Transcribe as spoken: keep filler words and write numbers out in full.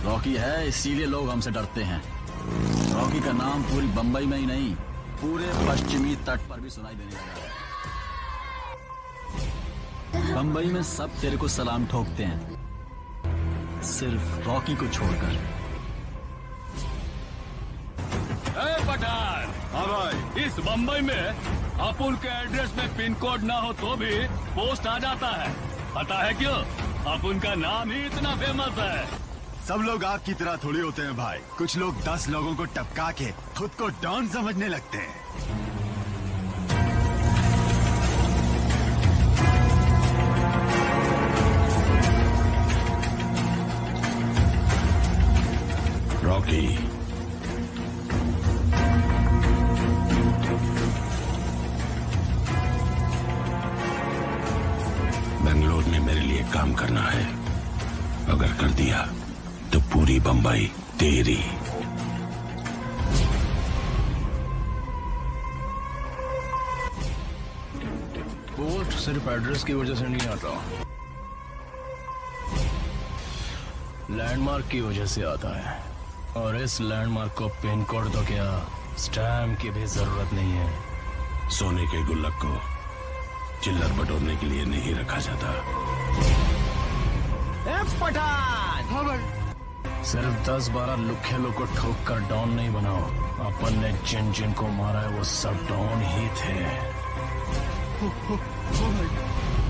Rocky है इसीलिए लोग हमसे डरते हैं। रॉकी का नाम पूरी बंबई में ही नहीं पूरे पश्चिमी तट पर भी सुनाई देने लगा है। बंबई में सब तेरे को सलाम ठोकते हैं, सिर्फ रॉकी को छोड़कर। ए पठान, हाँ भाई। इस बंबई में अपुन के एड्रेस में पिन कोड ना हो तो भी पोस्ट आ जाता है। पता है क्यों? अपुन का नाम ही इतना फेमस है। सब लोग आग की तरह थोड़ी होते हैं भाई। कुछ लोग दस लोगों को टपका के खुद को डॉन समझने लगते हैं। रॉकी, बेंगलोर में मेरे लिए काम करना है। अगर कर दिया तो पूरी बंबई तेरी। पोस्ट सिर्फ एड्रेस की वजह से नहीं आता, लैंडमार्क की वजह से आता है। और इस लैंडमार्क को पिन कोड तो क्या स्टैम्प की भी जरूरत नहीं है। सोने के गुल्लक को चिल्लर बटोरने के लिए नहीं रखा जाता। पठान, हाँ भाई। सिर्फ दस बारह लुखे लोग को ठोक कर डॉन नहीं बनाओ। अपन ने जिन जिन को मारा है वो सब डॉन ही थे। हो, हो, हो भाई।